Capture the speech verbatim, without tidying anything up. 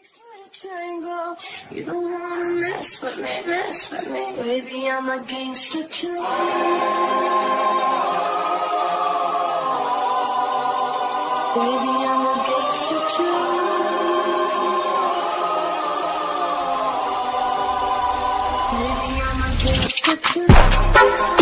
Tango, you don't wanna mess with me, mess with me. Baby, I'm a gangster too. Baby, I'm a gangster too. Baby, I'm a gangster too.